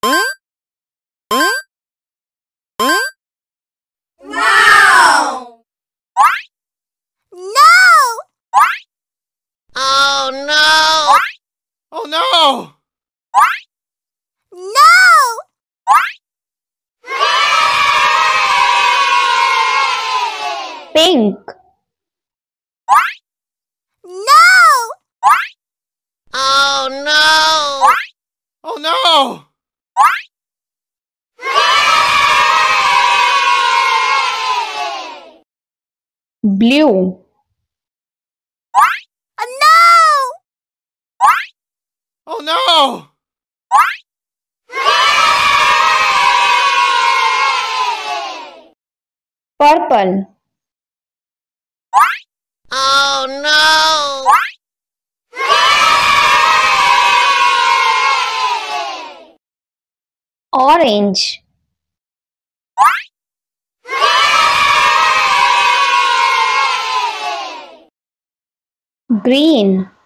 Wow! No! Oh no! Oh no! No! Pink. No! Oh no! Oh no! Blue. No! Oh no! Purple. Oh no! Orange. Green.